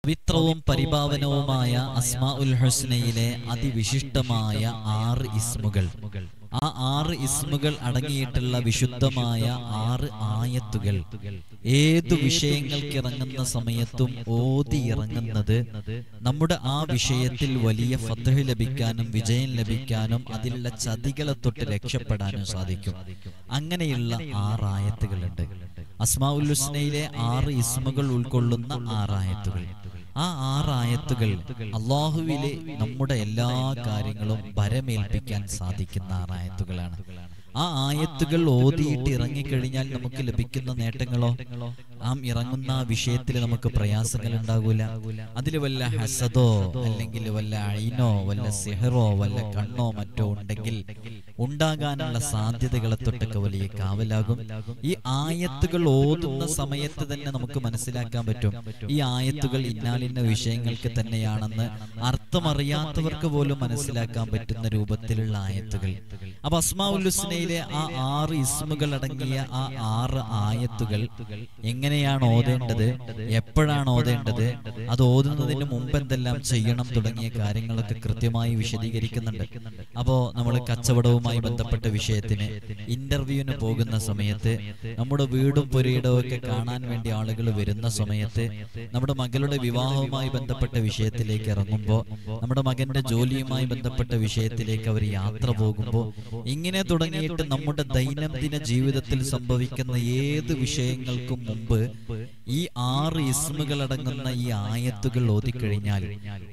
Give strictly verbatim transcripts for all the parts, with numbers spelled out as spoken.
പവിത്രവും പരിപാവനവുമായ അസ്മാഉൽ ഹുസ്നയിലെ അതിവിശിഷ്ടമായ ആറ് ഇസ്മുകൾ, ആ ആറ് ഇസ്മുകൾ അടങ്ങിയിട്ടുള്ള വിശുദ്ധമായ ആറ് ആയത്തുകൾ ഏതു വിഷയങ്ങൾക്ക് ഇറങ്ങുന്ന സമയത്തും ഓതി ഇറങ്ങുന്നത് നമ്മുടെ ആ വിഷയത്തിൽ വലിയ ഫത്ഹ് ലഭിക്കാനും വിജയം ലഭിക്കാനും അതിലുള്ള ചതികളെ തൊട്ട് രക്ഷപ്പെടാനും സാധിക്കും. അങ്ങനെയുള്ള ആറ് ആയത്തുകളുണ്ട്. അസ്മാഉൽ ഹുസ്നയിലെ ആറ് ഇസ്മുകൾ ഉൾക്കൊള്ളുന്ന ആറായത്തുകൾ. ആ ആറായത്തുകൾ അള്ളാഹുവിലെ നമ്മുടെ എല്ലാ കാര്യങ്ങളും ഭരമേൽപ്പിക്കാൻ സാധിക്കുന്ന ആറായത്തുകളാണ്. ആ ആയത്തുകൾ ഓതിയിട്ട് ഇറങ്ങിക്കഴിഞ്ഞാൽ നമുക്ക് ലഭിക്കുന്ന നേട്ടങ്ങളോ, ആ ഇറങ്ങുന്ന ആ വിഷയത്തിൽ നമുക്ക് പ്രയാസങ്ങൾ ഉണ്ടാകൂല. അതിൽ വല്ല ഹസദോ അല്ലെങ്കിൽ വല്ല ഐനോ വല്ല സിഹറോ വല്ല കണ്ണോ മറ്റോ ഉണ്ടെങ്കിൽ ഉണ്ടാകാനുള്ള സാധ്യതകളെ തൊട്ടൊക്കെ വലിയ കാവലാകും. ഈ ആയത്തുകൾ ഓതുന്ന സമയത്ത് തന്നെ നമുക്ക് മനസ്സിലാക്കാൻ പറ്റും ഈ ആയത്തുകൾ ഇന്നാലിന്ന വിഷയങ്ങൾക്ക് തന്നെയാണെന്ന് അർത്ഥമറിയാത്തവർക്ക് പോലും മനസ്സിലാക്കാൻ പറ്റുന്ന രൂപത്തിലുള്ള ആയത്തുകൾ. അപ്പൊ അസ്മാഉൽ ഹുസ്നയിലെ ആ ആറ് ഇസ്മുകൾ അടങ്ങിയ ആ ആറ് ആയത്തുകൾ എങ്ങനെയാണ് ഓതേണ്ടത്, എപ്പോഴാണ് ഓതേണ്ടത്, അത് ഓതുന്നതിന് മുമ്പ് എന്തെല്ലാം ചെയ്യണം തുടങ്ങിയ കാര്യങ്ങളൊക്കെ കൃത്യമായി വിശദീകരിക്കുന്നുണ്ട്. അപ്പോ നമ്മൾ കച്ചവടവുമായി ബന്ധപ്പെട്ട വിഷയത്തിന് ഇന്റർവ്യൂവിന് പോകുന്ന സമയത്ത്, നമ്മുടെ വീടും പുരയിടവും ഒക്കെ കാണാൻ വേണ്ടി ആളുകൾ വരുന്ന സമയത്ത്, നമ്മുടെ മകളുടെ വിവാഹവുമായി ബന്ധപ്പെട്ട വിഷയത്തിലേക്ക് ഇറങ്ങുമ്പോൾ, നമ്മുടെ മകന്റെ ജോലിയുമായി ബന്ധപ്പെട്ട വിഷയത്തിലേക്ക് അവർ യാത്ര പോകുമ്പോൾ, ഇങ്ങനെ തുടങ്ങിയിട്ട് നമ്മുടെ ദൈനംദിന ജീവിതത്തിൽ സംഭവിക്കുന്ന ഏത് വിഷയങ്ങൾക്കും മുമ്പ് ഈ ആറ് ഇസ്മുകൾ അടങ്ങുന്ന ഈ ആയത്തുകൾ ഓതിക്കഴിഞ്ഞാൽ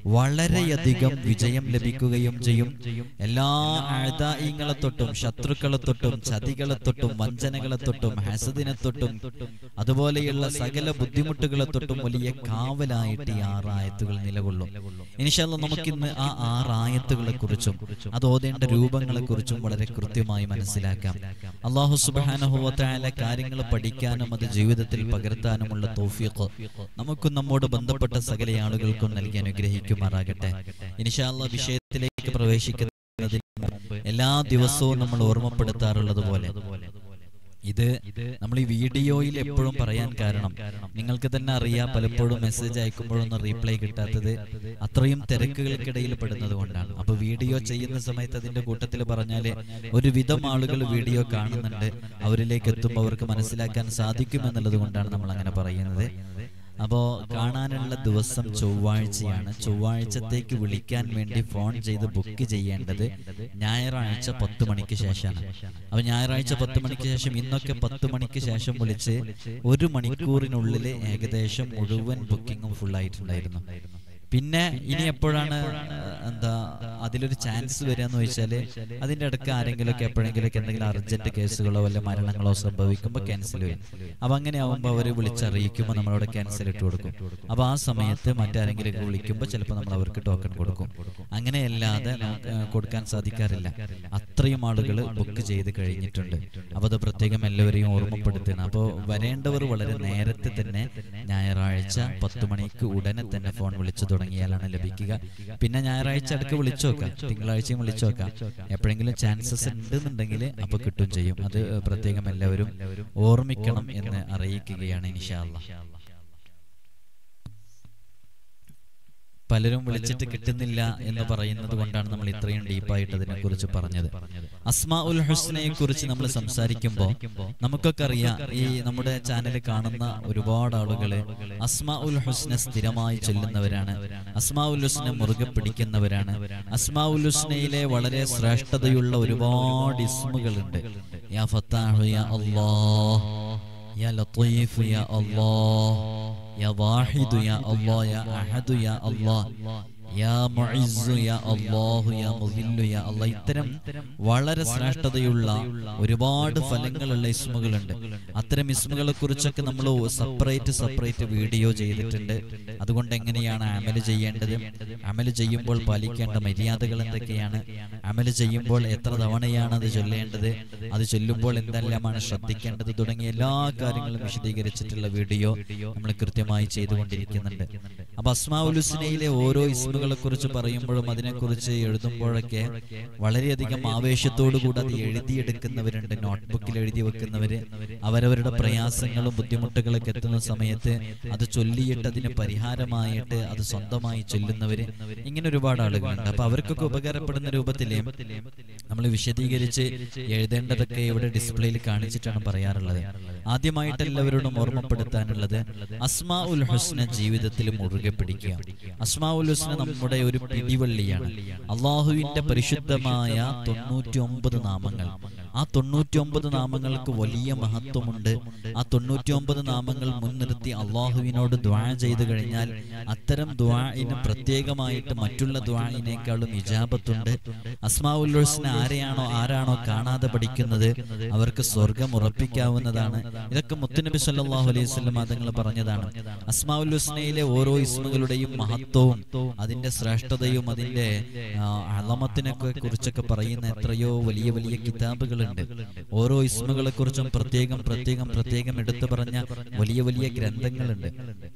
വളരെയധികം വിജയം ലഭിക്കുകയും ചെയ്യും. എല്ലാ അഅദാഇങ്ങളെ തൊട്ടും ശത്രുക്കളെ തൊട്ടും ചതികളെ തൊട്ടും വഞ്ചനകളെ തൊട്ടും ഹസദിനെ തൊട്ടും അതുപോലെയുള്ള സകല ബുദ്ധിമുട്ടുകളെ തൊട്ടും വലിയ കാവലായിട്ട് ഈ ആറ് ആയത്തുകൾ നിലകൊള്ളും. ഇൻഷാ അല്ലാഹ് നമുക്കിന്ന് ആ ആറ് ആയത്തുകളെ കുറിച്ചും അത് ഓതേണ്ട രൂപങ്ങളെ കുറിച്ചും വളരെ കൃത്യമായി മനസ്സിലാക്കാം. അല്ലാഹു സുബ്ഹാനഹു വ തആല കാര്യങ്ങൾ പഠിക്കാനും അത് ജീവിതത്തിൽ പകർത്താനുമുള്ള തൗഫീഖ് നമുക്കും നമ്മോട് ബന്ധപ്പെട്ട സകല ആളുകൾക്കും നൽകി അനുഗ്രഹിക്കുമാറാകട്ടെ. ഇൻഷാ അല്ലാഹ് വിഷയത്തിലേക്ക് പ്രവേശിക്കുന്നതിന് മുമ്പ് എല്ലാ ദിവസവും നമ്മൾ ഓർമ്മപ്പെടുത്താറുള്ളത് പോലെ ഇത് നമ്മൾ ഈ വീഡിയോയിൽ എപ്പോഴും പറയാൻ കാരണം, നിങ്ങൾക്ക് തന്നെ അറിയാം, പലപ്പോഴും മെസ്സേജ് അയക്കുമ്പോഴൊന്നും റീപ്ലൈ കിട്ടാത്തത് അത്രയും തിരക്കുകൾക്കിടയിൽ പെടുന്നത് കൊണ്ടാണ്. അപ്പൊ വീഡിയോ ചെയ്യുന്ന സമയത്ത് അതിന്റെ കൂട്ടത്തിൽ പറഞ്ഞാല് ഒരുവിധം ആളുകൾ വീഡിയോ കാണുന്നുണ്ട്, അവരിലേക്ക് എത്തുമ്പോൾ അവർക്ക് മനസ്സിലാക്കാൻ സാധിക്കുമെന്നുള്ളത് കൊണ്ടാണ് നമ്മൾ അങ്ങനെ പറയുന്നത്. അപ്പോ കാണാനുള്ള ദിവസം ചൊവ്വാഴ്ചയാണ്. ചൊവ്വാഴ്ചത്തേക്ക് വിളിക്കാൻ വേണ്ടി ഫോൺ ചെയ്ത് ബുക്ക് ചെയ്യേണ്ടത് ഞായറാഴ്ച പത്ത് മണിക്ക് ശേഷമാണ്. അപ്പൊ ഞായറാഴ്ച പത്ത് മണിക്ക് ശേഷം, ഇന്നൊക്കെ പത്ത് മണിക്ക് ശേഷം വിളിച്ച് ഒരു മണിക്കൂറിനുള്ളിൽ ഏകദേശം മുഴുവൻ ബുക്കിങ്ങും ഫുൾ ആയിട്ടുണ്ടായിരുന്നു. പിന്നെ ഇനി എപ്പോഴാണ് എന്താ അതിലൊരു ചാൻസ് വരിക എന്ന് വെച്ചാല്, അതിന്റെ ഇടയ്ക്ക് ആരെങ്കിലുമൊക്കെ എപ്പോഴെങ്കിലൊക്കെ എന്തെങ്കിലും അർജന്റ് കേസുകളോ വല്ല മരണങ്ങളോ സംഭവിക്കുമ്പോൾ ക്യാൻസൽ വരും. അപ്പൊ അങ്ങനെ ആവുമ്പോൾ അവര് വിളിച്ചറിയിക്കുമ്പോൾ നമ്മളവിടെ ക്യാൻസൽ ഇട്ട് കൊടുക്കും. അപ്പൊ ആ സമയത്ത് മറ്റാരെങ്കിലും വിളിക്കുമ്പോൾ ചിലപ്പോൾ നമ്മൾ അവർക്ക് ടോക്കൺ കൊടുക്കും. അങ്ങനെയല്ലാതെ കൊടുക്കാൻ സാധിക്കാറില്ല. അത്രയും ആളുകൾ ബുക്ക് ചെയ്ത് കഴിഞ്ഞിട്ടുണ്ട്. അപ്പൊ അത് പ്രത്യേകം എല്ലാവരെയും ഓർമ്മപ്പെടുത്തണം. അപ്പോൾ വരേണ്ടവർ വളരെ നേരത്തെ തന്നെ ഞായറാഴ്ച പത്ത് മണിക്ക് ഉടനെ തന്നെ ഫോൺ വിളിച്ചു തുടങ്ങിയാലാണ് ലഭിക്കുക. പിന്നെ ഞായറാഴ്ച അടുക്ക് വിളിച്ചു നോക്കാം, തിങ്കളാഴ്ചയും വിളിച്ചു നോക്കാം. എപ്പോഴെങ്കിലും ചാൻസസ് ഉണ്ടെന്നുണ്ടെങ്കിൽ അപ്പൊ കിട്ടും ചെയ്യും. അത് പ്രത്യേകം എല്ലാവരും ഓർമ്മിക്കണം എന്ന് അറിയിക്കുകയാണ് ഇൻഷാ അല്ലാഹ്. പലരും വിളിച്ചിട്ട് കിട്ടുന്നില്ല എന്ന് പറയുന്നത് കൊണ്ടാണ് നമ്മൾ ഇത്രയും ഡീപ്പായിട്ട് അതിനെ കുറിച്ച് പറഞ്ഞത്. അസ്മാഉൽ ഹുസ്നയെ കുറിച്ച് നമ്മൾ സംസാരിക്കുമ്പോൾ നമുക്കൊക്കെ അറിയാം, ഈ നമ്മുടെ ചാനൽ കാണുന്ന ഒരുപാട് ആളുകള് അസ്മാഉൽ ഹുസ്ന സ്ഥിരമായി ചൊല്ലുന്നവരാണ്, അസ്മാഉൽ ഹുസ്ന മുറുകെ പിടിക്കുന്നവരാണ്. അസ്മാഉൽ ഹുസ്നയിലെ വളരെ ശ്രേഷ്ഠതയുള്ള ഒരുപാട് ഇസ്മുകളുണ്ട്. യാ ഫത്താഹു യാ അല്ലാഹ്, യാ ലത്തീഫ് യാ അല്ലാഹ്, യാ വാഹിദു യാ അല്ലാഹ്, യാ അഹദു യാ അല്ലാഹ്, യാ മുഇസ്സു യാ അല്ലാഹു, യാ മുദില്ലു യാ അല്ലാഹ്. ഇത്തരം വളരെ ശ്രേഷ്ഠതയുള്ള ഒരുപാട് ഫലങ്ങളുള്ള ഇസ്മുകളുണ്ട്. അത്തരം ഇസ്മുകളെ കുറിച്ചൊക്കെ നമ്മൾ സെപ്പറേറ്റ് സെപ്പറേറ്റ് വീഡിയോ ചെയ്തിട്ടുണ്ട്. അതുകൊണ്ട് എങ്ങനെയാണ് അമല് ചെയ്യേണ്ടത്, അമല് ചെയ്യുമ്പോൾ പാലിക്കേണ്ട മര്യാദകൾ എന്തൊക്കെയാണ്, അമല് ചെയ്യുമ്പോൾ എത്ര തവണയാണ് അത് ചൊല്ലേണ്ടത്, അത് ചൊല്ലുമ്പോൾ എന്തെല്ലാമാണ് ശ്രദ്ധിക്കേണ്ടത് തുടങ്ങിയ എല്ലാ കാര്യങ്ങളും വിശദീകരിച്ചിട്ടുള്ള വീഡിയോ നമ്മൾ കൃത്യമായി ചെയ്തുകൊണ്ടിരിക്കുന്നുണ്ട്. അപ്പൊ അസ്മാഉൽ ഹുസ്നയിലെ ഓരോ ഇസ്മുകളെ കുറിച്ച് പറയുമ്പോഴും അതിനെക്കുറിച്ച് എഴുതുമ്പോഴൊക്കെ വളരെയധികം ആവേശത്തോടു കൂടി അത് എഴുതിയെടുക്കുന്നവരുണ്ട്. നോട്ട്ബുക്കിൽ എഴുതി വെക്കുന്നവര് അവരവരുടെ പ്രയാസങ്ങളും ബുദ്ധിമുട്ടുകളൊക്കെ എത്തുന്ന സമയത്ത് അത് ചൊല്ലിയിട്ട് അതിന് പരിഹാരമായിട്ട് അത് സ്വന്തമായി ചൊല്ലുന്നവര്, ഇങ്ങനെ ഒരുപാട് ആളുകളുണ്ട്. അപ്പൊ അവർക്കൊക്കെ ഉപകാരപ്പെടുന്ന രൂപത്തില് നമ്മൾ വിശദീകരിച്ച് എഴുതേണ്ടതൊക്കെ ഇവിടെ ഡിസ്പ്ലേയിൽ കാണിച്ചിട്ടാണ് പറയാറുള്ളത്. ആദ്യമായിട്ട് എല്ലാവരോടും ഓർമ്മപ്പെടുത്താനുള്ളത് അസ്മാഉൽ ഹുസ്ന ജീവിതത്തിൽ മുറുകെ പിടിക്കുക. അസ്മാഉൽ ഹുസ്ന നമ്മുടെ ഒരു പിടിവള്ളിയാണ്. അള്ളാഹുവിന്റെ പരിശുദ്ധമായ തൊണ്ണൂറ്റി ഒമ്പത് നാമങ്ങൾ. ആ തൊണ്ണൂറ്റി ഒമ്പത് നാമങ്ങൾക്ക് വലിയ മഹത്വമുണ്ട്. ആ തൊണ്ണൂറ്റി ഒമ്പത് നാമങ്ങൾ മുൻനിർത്തി അള്ളാഹുവിനോട് ദുആ ചെയ്തു കഴിഞ്ഞാൽ അത്തരം ദുആഇന് പ്രത്യേകമായിട്ട് മറ്റുള്ള ദുആഇനേക്കാളും ഇജാബത്തുണ്ട്. അസ്മാഉൽ ഹുസ്ന ആരെയാണോ ആരാണോ കാണാതെ പഠിക്കുന്നത് അവർക്ക് സ്വർഗം ഉറപ്പിക്കാവുന്നതാണ്. ഇതൊക്കെ മുത്തുനബി സല്ലല്ലാഹു അലൈഹി വസല്ലം തങ്ങൾ പറഞ്ഞതാണ്. അസ്മാഉൽ ഹുസ്നയിലെ ഓരോ ഇസ്മുകളുടെയും മഹത്വവും അതിന്റെ ശ്രേഷ്ഠതയും അതിന്റെ അളമത്തിനൊക്കെ കുറിച്ചൊക്കെ പറയുന്ന എത്രയോ വലിയ വലിയ കിതാബുകളുണ്ട്. ഓരോ ഇസ്മുകളെ കുറിച്ചും പ്രത്യേകം പ്രത്യേകം പ്രത്യേകം എടുത്തു പറഞ്ഞ വലിയ വലിയ ഗ്രന്ഥങ്ങളുണ്ട്.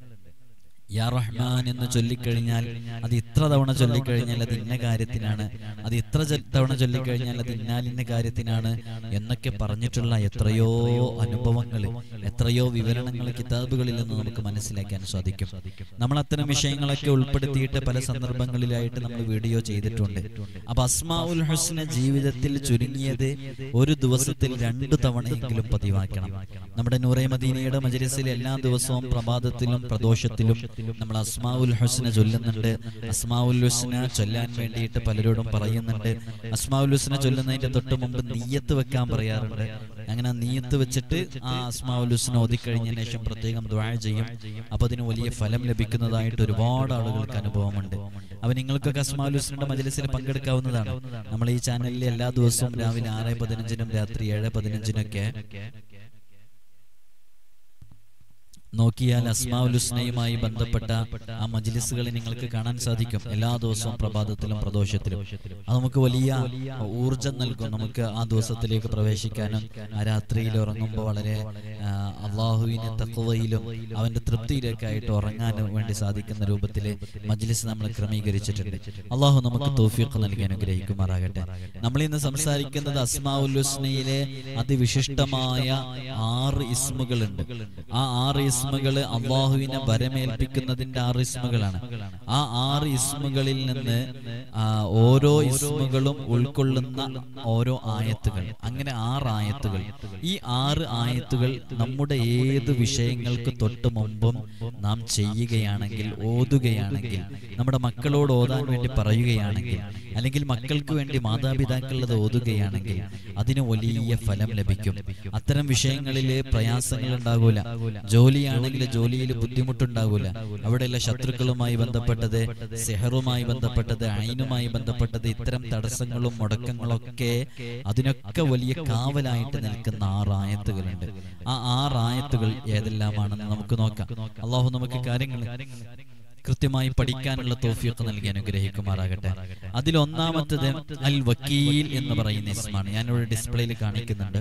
യാ റഹ്മാൻ എന്ന് ചൊല്ലിക്കഴിഞ്ഞാൽ അത് ഇത്ര തവണ ചൊല്ലിക്കഴിഞ്ഞാൽ അത് ഇന്ന കാര്യത്തിനാണ്, അത് ഇത്ര തവണ ചൊല്ലിക്കഴിഞ്ഞാൽ അത് ഇന്നാലിന്ന കാര്യത്തിനാണ് എന്നൊക്കെ പറഞ്ഞിട്ടുള്ള എത്രയോ അനുഭവങ്ങൾ, എത്രയോ വിവരണങ്ങൾ കിതാബുകളിൽ നിന്ന് നമുക്ക് മനസ്സിലാക്കാൻ സാധിക്കും. നമ്മൾ അത്തരം വിഷയങ്ങളൊക്കെ ഉൾപ്പെടുത്തിയിട്ട് പല സന്ദർഭങ്ങളിലായിട്ട് നമ്മൾ വീഡിയോ ചെയ്തിട്ടുണ്ട്. അപ്പൊ അസ്മാഉൽ ഹുസ്ന ജീവിതത്തിൽ ചുരുങ്ങിയത് ഒരു ദിവസത്തിൽ രണ്ടു തവണയെങ്കിലും പതിവാക്കണം. നമ്മുടെ നൂറെ മദീനയുടെ മജ്‌ലിസിൽ എല്ലാ ദിവസവും പ്രഭാതത്തിലും പ്രദോഷത്തിലും നമ്മൾ അസ്മാഉൽ ഹുസ്ന ചൊല്ലുന്നുണ്ട്. അസ്മാഉൽ ഹുസ്ന ചൊല്ലാൻ വേണ്ടിയിട്ട് പലരോടും പറയുന്നുണ്ട്. അസ്മാഉൽ ഹുസ്ന ചൊല്ലുന്നതിന്റെ തൊട്ട് മുമ്പ് നിയ്യത്ത് വെക്കാൻ പറയാറുണ്ട്. അങ്ങനെ നിയ്യത്ത് വെച്ചിട്ട് ആ അസ്മാഉൽ ഹുസ്ന ഓതിക്കഴിഞ്ഞതിന് ശേഷം പ്രത്യേകം ദുആ ചെയ്യും. അപ്പൊ അതിന് വലിയ ഫലം ലഭിക്കുന്നതായിട്ട് ഒരുപാട് ആളുകൾക്ക് അനുഭവമുണ്ട്. അപ്പൊ നിങ്ങൾക്കൊക്കെ അസ്മാഉൽ ഹുസ്നയുടെ മജ്‌ലിസിൽ പങ്കെടുക്കാവുന്നതാണ്. നമ്മൾ ഈ ചാനലിൽ എല്ലാ ദിവസവും രാവിലെ ആറ് പതിനഞ്ചിനും രാത്രി ഏഴ് പതിനഞ്ചിനൊക്കെ നോക്കിയാൽ അസ്മാഉൽ ഹുസ്നയുമായി ബന്ധപ്പെട്ട ആ മജ്‌ലിസുകൾ നിങ്ങൾക്ക് കാണാൻ സാധിക്കും. എല്ലാ ദിവസവും പ്രഭാതത്തിലും പ്രദോഷത്തിലും അത് നമുക്ക് വലിയ ഊർജം നൽകും. നമുക്ക് ആ ദിവസത്തിലേക്ക് പ്രവേശിക്കാനും ആ രാത്രിയിൽ ഉറങ്ങുമ്പോൾ വളരെ അള്ളാഹുവിനെ തഖ്വയിലും അവന്റെ തൃപ്തിയിലേക്കായിട്ട് ഉറങ്ങാനും വേണ്ടി സാധിക്കുന്ന രൂപത്തിൽ മജ്‌ലിസ് നമ്മൾ ക്രമീകരിച്ചിട്ടുണ്ട്. അള്ളാഹു നമുക്ക് തൗഫീഖ് നൽകി അനുഗ്രഹിക്കുമാറാകട്ടെ. നമ്മൾ ഇന്ന് സംസാരിക്കുന്നത് അസ്മാഉൽ ഹുസ്നയിലെ അതിവിശിഷ്ടമായ ആറ് ഇസ്മുകളുണ്ട്. ആ ആറ് ഇസ്മുകള് അള്ളാഹുവിനെ വരമേൽപ്പിക്കുന്നതിന്റെ ആറ് ഇസ്മുകളാണ്. ആ ആറ് ഇസ്മുകളിൽ നിന്ന് ഓരോ ഇസ്മുകളും ഉൾക്കൊള്ളുന്ന ഓരോ ആയത്തുകൾ, അങ്ങനെ ആറ് ആയത്തുകൾ. ഈ ആറ് ആയത്തുകൾ നമ്മുടെ ഏത് വിഷയങ്ങൾക്ക് തൊട്ട് മുമ്പും നാം ചെയ്യുകയാണെങ്കിൽ, ഓതുകയാണെങ്കിൽ, നമ്മുടെ മക്കളോട് ഓതാൻ വേണ്ടി പറയുകയാണെങ്കിൽ, അല്ലെങ്കിൽ മക്കൾക്ക് വേണ്ടി മാതാപിതാക്കളത് ഓതുകയാണെങ്കിൽ അതിന് വലിയ ഫലം ലഭിക്കും. അത്തരം വിഷയങ്ങളില് പ്രയാസങ്ങൾ ഉണ്ടാകൂല. ജോലിയാണെങ്കിൽ ജോലിയിൽ ബുദ്ധിമുട്ടുണ്ടാകൂല. അവിടെയുള്ള ശത്രുക്കളുമായി ബന്ധപ്പെട്ടത്, സിഹറുമായി ബന്ധപ്പെട്ടത്, ഐനുമായി ബന്ധപ്പെട്ടത്, ഇത്തരം തടസ്സങ്ങളും മുടക്കങ്ങളൊക്കെ അതിനൊക്കെ വലിയ കാവലായിട്ട് നിൽക്കുന്ന ആറ് ആയത്തുകളുണ്ട്. ആ ആറ് ആയത്തുകൾ ഏതെല്ലാമാണെന്ന് നമുക്ക് നോക്കാം. അള്ളാഹു നമുക്ക് കാര്യങ്ങൾ കൃത്യമായി പഠിക്കാനുള്ള തൗഫീഖ് നൽകി അനുഗ്രഹിക്കുമാറാകട്ടെ. അതിൽ ഒന്നാമത്തത് അൽ വക്കീൽ എന്ന് പറയുന്ന ഇസ്മാണ്. ഞാനിവിടെ ഡിസ്പ്ലേയിൽ കാണിക്കുന്നുണ്ട്.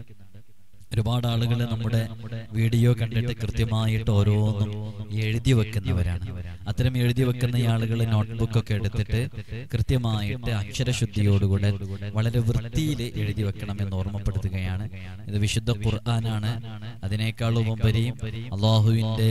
ഒരുപാട് ആളുകൾ നമ്മുടെ വീഡിയോ കണ്ടിട്ട് കൃത്യമായിട്ട് ഓരോന്നും എഴുതി വെക്കുന്നവരാണ്. അത്തരം എഴുതി വെക്കുന്ന ആളുകൾ നോട്ട്ബുക്കൊക്കെ എടുത്തിട്ട് കൃത്യമായിട്ട് അക്ഷരശുദ്ധിയോടുകൂടെ വളരെ വൃത്തിയിൽ എഴുതി വെക്കണമെന്ന് ഓർമ്മപ്പെടുത്തുകയാണ്. ഇത് വിശുദ്ധ ഖുർആനാണ്. അതിനേക്കാളും ഉപരി അള്ളാഹുവിന്റെ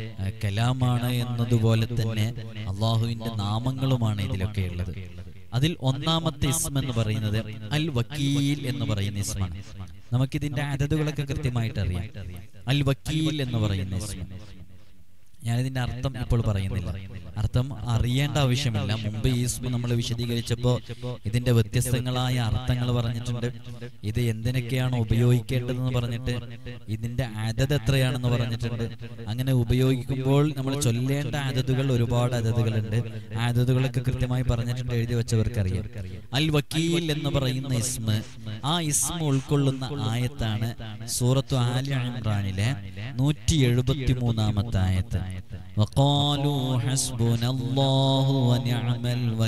കലാമാണ് എന്നതുപോലെ തന്നെ അള്ളാഹുവിന്റെ നാമങ്ങളുമാണ് ഇതിലൊക്കെ ഉള്ളത്. അതിൽ ഒന്നാമത്തെ ഇസ്മ എന്ന് പറയുന്നത് അൽ വക്കീൽ എന്ന് പറയുന്ന ഇസ്മാണ്. നമുക്കിതിന്റെ അദദുകളൊക്കെ കൃത്യമായിട്ട് അറിയാം. അൽ വക്കീൽ എന്ന് പറയുന്ന ഇസ്മ, ഞാനിതിന്റെ അർത്ഥം ഇപ്പോൾ പറയുന്നില്ല. അർത്ഥം അറിയേണ്ട ആവശ്യമില്ല. മുമ്പ് ഈ ഇസ്മ നമ്മൾ വിശദീകരിച്ചപ്പോ ഇതിന്റെ വ്യത്യസ്തങ്ങളായ അർത്ഥങ്ങൾ പറഞ്ഞിട്ടുണ്ട്. ഇത് എന്തിനൊക്കെയാണ് ഉപയോഗിക്കേണ്ടതെന്ന് പറഞ്ഞിട്ട്, ഇതിന്റെ അദദ് എത്രയാണെന്ന് പറഞ്ഞിട്ടുണ്ട്. അങ്ങനെ ഉപയോഗിക്കുമ്പോൾ നമ്മൾ ചൊല്ലേണ്ട അദദുകൾ ഒരുപാട് അദദുകളുണ്ട്. ആ അദദുകളൊക്കെ കൃത്യമായി പറഞ്ഞിട്ടുണ്ട്, എഴുതി വെച്ചവർക്കറിയാം. അൽ വക്കീൽ എന്ന് പറയുന്ന ഇസ്മ, ആ ഇസ്മ ഉൾക്കൊള്ളുന്ന ആയത്താണ് സൂറത്തു ആലി ഇംറാനിലെ നൂറ്റി എഴുപത്തി മൂന്നാമത്തെ ആയത്ത്. وقالوا حسبنا الله ونعم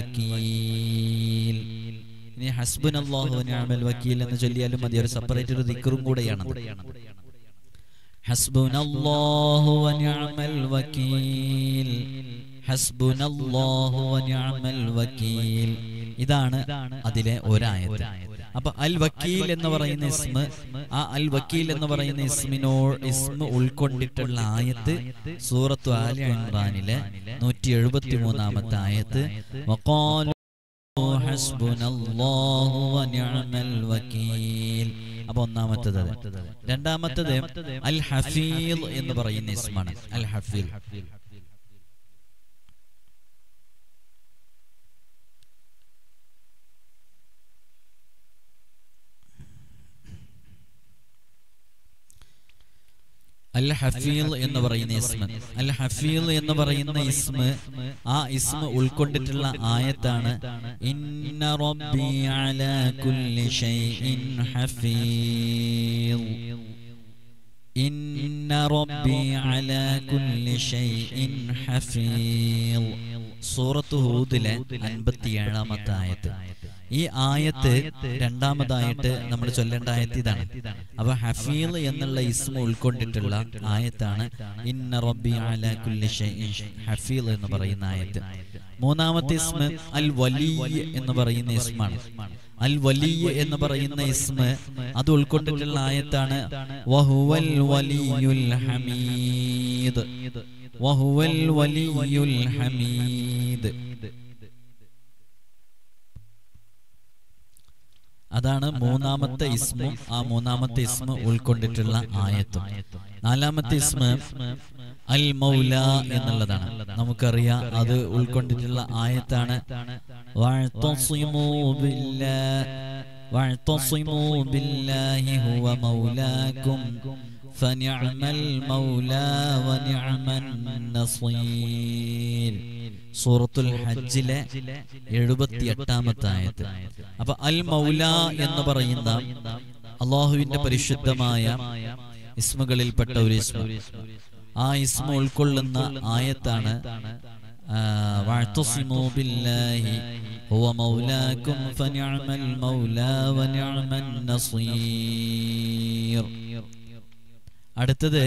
الوكيل. ഇനി ഹസ്ബുനല്ലാഹു വനിഅമൽ വക്കീൽ എന്ന് ചൊല്ലിയാലും മതി. ഒരു സെപ്പറേറ്റ് ഒരു ദിക്റും കൂടെയാണ്. ഹസ്ബുനല്ലാഹു വനിഅമൽ വക്കീൽ. ഹസ്ബുനല്ലാഹു വനിഅമൽ വകീൽ. ഇതാണ് അതിലെ ഒരായത്ത്. അപ്പൊ അൽ വക്കീൽ എന്ന് പറയുന്ന ഇസ്മ, ആ അൽ വക്കീൽ എന്ന് പറയുന്ന ഇസ്മിനോ ഇസ്മ ഉൾക്കൊണ്ടിട്ടുള്ള ആയത്ത് സൂറത്തു ആലി ഇംറാനിലെ നൂറ്റി എഴുപത്തി മൂന്നാമത്തെ ആയത്ത്. വഖാലു ഹസ്ബുനല്ലാഹു വനിഅമൽ വകീൽ. അപ്പൊ ഒന്നാമത്തേത്. രണ്ടാമത്തേത് അൽ ഹഫീൽ എന്ന് പറയുന്ന ഇസ്മാണ്. അൽ ഹഫീൽ അൽ ഹഫീൽ എന്ന് പറയുന്ന ഇസ്മ. അൽ ഹഫീൽ എന്ന് പറയുന്ന ഇസ്മ, ആ ഇസ്മ ഉൾക്കൊണ്ടിട്ടുള്ള ആയത്താണ് ഇന്ന റബ്ബി അലാ കുല്ലി ഷൈഇൻ ഹഫീൽ. ഇന്ന റബ്ബി അലാ കുല്ലി ഷൈഇൻ ഹഫീൽ. സൂറത്ത് ഹൂദിലെ അൻപത്തിയേഴാമത്തെ ആയത്ത്. ഈ ആയത്ത് രണ്ടാമതായിട്ട് നമ്മൾ ചൊല്ലേണ്ട ആയത്ത് ഇതാണ്. അപ്പൊ ഹഫീൽ എന്നുള്ള ഇസ്മ ഉൾക്കൊണ്ടിട്ടുള്ള ആയത്താണ് ഇന്ന റബ്ബി അലാ കുല്ലി ഷൈഇൻ ഹഫീൽ എന്ന് പറയുന്ന ആയത്ത്. മൂന്നാമത്തെ ഇസ്മ അൽ വലി എന്ന് പറയുന്ന ഇസ്മാണ്. അൽ വലി എന്ന് പറയുന്ന ഇസ്മ അത് ഉൾക്കൊണ്ടിട്ടുള്ള ആയത്താണ് വഹുവൽ വലിയുൽ ഹമീദ്. വഹുവൽ വലിയുൽ ഹമീദ്. അതാണ് മൂന്നാമത്തെ ഇസ്മും ആ മൂന്നാമത്തെ ഇസ്മ ഉൾക്കൊണ്ടിട്ടുള്ള ആയത്തും. നാലാമത്തെ ഇസ്മ അൽ മൗല എന്നുള്ളതാണ്. നമുക്കറിയാം അത് ഉൾക്കൊണ്ടിട്ടുള്ള ആയത്താണ് വഅ്തസിമൂ ബില്ലാഹി വഅ്തസിമൂ ബില്ലാഹി ഹുവ മൗലാകും ഫനിഅമൽ മൗലാ വനിഅമൻ നസീർ. സൂറത്തുൽ ഹജ്ജിലെ എഴുപത്തി എട്ടാമത്തെ ആയത്ത്. അപ്പൊ അൽ മൗല എന്ന് പറയുന്ന അള്ളാഹുവിന്റെ പരിശുദ്ധമായ ഇസ്മുകളിൽപ്പെട്ട ഒരു ഇസ്മ, ആ ഇസ്മ ഉൾക്കൊള്ളുന്ന ആയത്താണ് വഅ്തസിമൂ ബില്ലാഹി ഹുവ മൗലാകും ഫനിഅമൽ മൗലാ വനിഅമൻ നസീർ. അടുത്തത്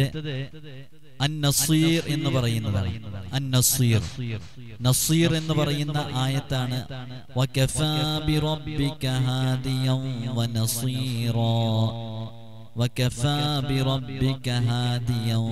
അൻ-നസീർ എന്ന് പറയുന്നതാണ്. അൻ-നസീർ നസീർ എന്ന് പറയുന്ന ആയത്താണ് വകഫാ ബിറബ്ബിക ഹാദിയൻ വനസീറാ. വകഫാ ബിറബ്ബിക ഹാദിയൻ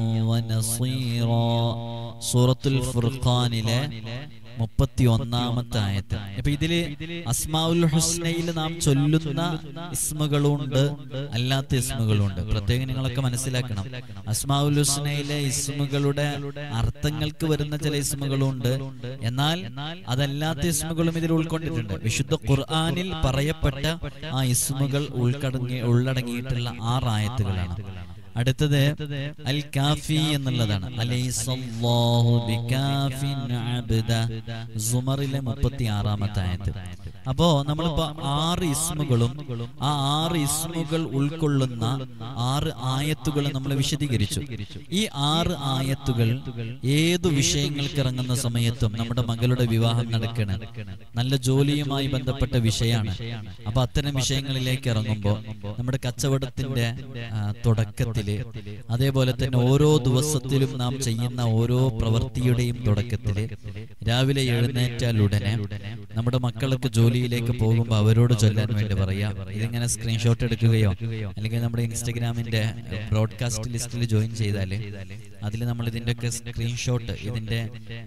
വനസീറാ. സൂറത്തുൽ ഫുർഖാനിലെ മുപ്പത്തി ഒന്നാമത്തെ ആയത്ത്. അപ്പൊ ഇതില് അസ്മാഉൽ ഹുസ്നയിൽ നാം ചൊല്ലുന്ന ഇസ്മുകളുണ്ട്, അല്ലാത്ത ഇസ്മുകളുണ്ട്. പ്രത്യേകം നിങ്ങളൊക്കെ മനസ്സിലാക്കണം, അസ്മാഉൽ ഹുസ്നയിലെ ഇസ്മുകളുടെ അർത്ഥങ്ങൾക്ക് വരുന്ന ചില ഇസ്മുകളുണ്ട്, എന്നാൽ അതല്ലാത്ത ഇസ്മുകളും ഇതിൽ ഉൾക്കൊണ്ടിട്ടുണ്ട്. വിശുദ്ധ ഖുർആനിൽ പറയപ്പെട്ട ആ ഇസ്മുകൾ ഉൾക്കടങ്ങി ഉള്ളടങ്ങിയിട്ടുള്ള ആറ് ആയത്തുകളാണ്. അടുത്തത് അൽ കാഫി എന്നുള്ളതാണ്. അലൈസല്ലാഹു ബികാഫിൻ അബ്ദ. സുമറിലെ മുപ്പത്തി ആറാമത്തെ ആയത്ത്. അപ്പോ നമ്മളിപ്പോ ആറ് ഇസ്മുകളും ആ ആറ് ഇസ്മുകൾ ഉൾക്കൊള്ളുന്ന ആറ് ആയത്തുകൾ നമ്മൾ വിശദീകരിച്ചു. ഈ ആറ് ആയത്തുകൾ ഏതു വിഷയങ്ങൾക്ക് ഇറങ്ങുന്ന സമയത്തും, നമ്മുടെ മകളുടെ വിവാഹം നടക്കണം, നല്ല ജോലിയുമായി ബന്ധപ്പെട്ട വിഷയമാണ്. അപ്പൊ അത്തരം വിഷയങ്ങളിലേക്ക് ഇറങ്ങുമ്പോൾ നമ്മുടെ കച്ചവടത്തിന്റെ തുടക്കത്തിൽ, അതേപോലെ തന്നെ ഓരോ ദിവസത്തിലും നാം ചെയ്യുന്ന ഓരോ പ്രവൃത്തിയുടെയും തുടക്കത്തില്, രാവിലെ എഴുന്നേറ്റാൽ ഉടനെ നമ്മുടെ മക്കളൊക്കെ ജോലിയിലേക്ക് പോകുമ്പോൾ അവരോട് ചൊല്ലാൻ വേണ്ടി പറയാം. ഇതിങ്ങനെ സ്ക്രീൻഷോട്ട് എടുക്കുകയോ അല്ലെങ്കിൽ നമ്മുടെ ഇൻസ്റ്റഗ്രാമിന്റെ ബ്രോഡ്കാസ്റ്റ് ലിസ്റ്റിൽ ജോയിൻ ചെയ്താല് അതിൽ നമ്മൾ ഇതിന്റെയൊക്കെ സ്ക്രീൻഷോട്ട്, ഇതിന്റെ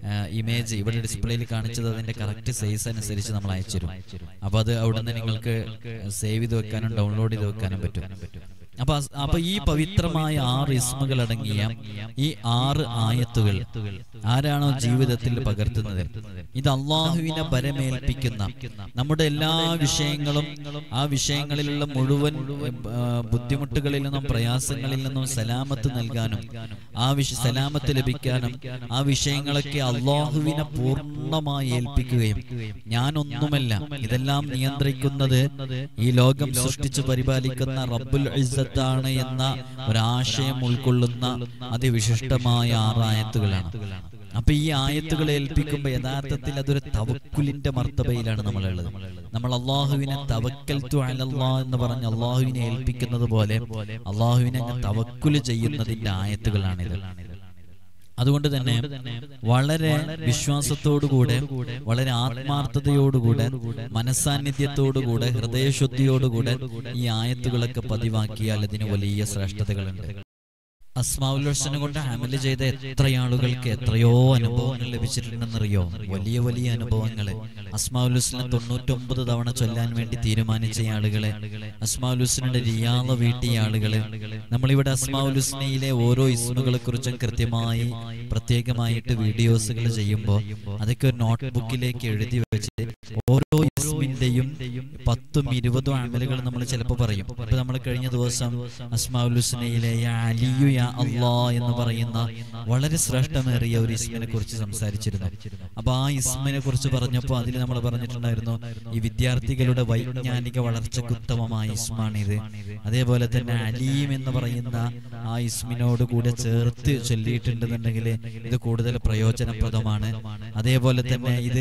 ഇമേജ് ഇവിടെ ഡിസ്പ്ലേയിൽ കാണിച്ചത് അതിന്റെ കറക്റ്റ് സൈസ് അനുസരിച്ച് നമ്മൾ അയച്ചുതരും. അപ്പൊ അത് അവിടെ നിന്ന് നിങ്ങൾക്ക് സേവ് ചെയ്ത് വെക്കാനും ഡൗൺലോഡ് ചെയ്ത് വെക്കാനും പറ്റും. അപ്പൊ അപ്പൊ ഈ പവിത്രമായ ആറ് ഇസ്മുകൾ അടങ്ങിയ ഈ ആറ് ആയത്തുകൾ ആരാണോ ജീവിതത്തിൽ പകർത്തുന്നത്, ഇത് അള്ളാഹുവിനെ പരമേൽപ്പിക്കുന്ന, നമ്മുടെ എല്ലാ വിഷയങ്ങളും ആ വിഷയങ്ങളിലുള്ള മുഴുവൻ ബുദ്ധിമുട്ടുകളിൽ നിന്നും പ്രയാസങ്ങളിൽ നിന്നും സലാമത്ത് നൽകാനും ആ വിഷ സലാമത്ത് ലഭിക്കാനും ആ വിഷയങ്ങളൊക്കെ അള്ളാഹുവിനെ പൂർണ്ണമായി ഏൽപ്പിക്കുകയും, ഞാനൊന്നുമല്ല ഇതെല്ലാം നിയന്ത്രിക്കുന്നത് ഈ ലോകം സൃഷ്ടിച്ചു പരിപാലിക്കുന്ന റബ്ബുൽ ഇസ്സത്താണ് എന്ന ഒരാശയം ഉൾക്കൊള്ളുന്ന അതിവിശിഷ്ടമായ ആറായത്തുകളാണ്. അപ്പൊ ഈ ആയത്തുകളെ ഏൽപ്പിക്കുമ്പോൾ യഥാർത്ഥത്തിൽ അതൊരു തവക്കുലിന്റെ മർത്തബയിലാണ് നമ്മളുള്ളത്. നമ്മൾ അള്ളാഹുവിനെ തവക്കൽതു അലല്ലാഹ് എന്ന് പറഞ്ഞ് അള്ളാഹുവിനെ ഏൽപ്പിക്കുന്നത് പോലെ അള്ളാഹുവിനെ തവക്കുല് ചെയ്യുന്നതിന്റെ ആയത്തുകളാണിത്. അതുകൊണ്ട് തന്നെ വളരെ വിശ്വാസത്തോടുകൂടെ, വളരെ ആത്മാർത്ഥതയോടുകൂടെ, മനസാന്നിധ്യത്തോടുകൂടെ, ഹൃദയശുദ്ധിയോടുകൂടെ ഈ ആയത്തുകളൊക്കെ പതിവാക്കിയാൽ അതിന് വലിയ ശ്രേഷ്ഠതകളുണ്ട്. അസ്മാഉൽ ഹുസ്ന കൊണ്ട് അമല് ചെയ്ത എത്ര ആളുകൾക്ക് എത്രയോ അനുഭവങ്ങൾ ലഭിച്ചിട്ടുണ്ടെന്നറിയോ? വലിയ വലിയ അനുഭവങ്ങള്. അസ്മാഉൽ ഹുസ്ന തൊണ്ണൂറ്റൊമ്പത് തവണ ചൊല്ലാൻ വേണ്ടി തീരുമാനിച്ച ആളുകളെ, അസ്മാഉൽ ഹുസ്നയുടെ റിയാള വീട്ടിയ ആളുകള്. നമ്മളിവിടെ അസ്മാഉൽ ഹുസ്നയിലെ ഓരോ ഇസ്മുകളെ കുറിച്ചും കൃത്യമായി പ്രത്യേകമായിട്ട് വീഡിയോസുകൾ ചെയ്യുമ്പോൾ അതൊക്കെ ഒരു നോട്ട് ബുക്കിലേക്ക് എഴുതി വെച്ച് ഓരോ ഇസ്മിന്റെയും പത്തും ഇരുപതും അമലുകൾ നമ്മൾ ചിലപ്പോൾ പറയും. ഇപ്പൊ നമ്മൾ കഴിഞ്ഞ ദിവസം അസ്മാഉൽ ഹുസ്നയിലെ യാ അലിയു യാ അല്ലാ എന്ന് പറയുന്ന വളരെ ശ്രേഷ്ഠമേറിയ ഒരു ഇസ്മിനെ കുറിച്ച് സംസാരിച്ചിരുന്നു. അപ്പൊ ആ ഇസ്മിനെ കുറിച്ച് പറഞ്ഞപ്പോൾ അതിൽ നമ്മൾ പറഞ്ഞിട്ടുണ്ടായിരുന്നു, ഈ വിദ്യാർത്ഥികളുടെ വൈജ്ഞാനിക വളർച്ചയ്ക്ക് ഉത്തമമായ ഇസ്മാണിത്. അതേപോലെ തന്നെ അലീം എന്ന് പറയുന്ന ആ ഇസ്മിനോട് കൂടെ ചേർത്ത് ചൊല്ലിയിട്ടുണ്ടെന്നുണ്ടെങ്കിൽ ഇത് കൂടുതൽ പ്രയോജനപ്രദമാണ്. അതേപോലെ തന്നെ ഇത്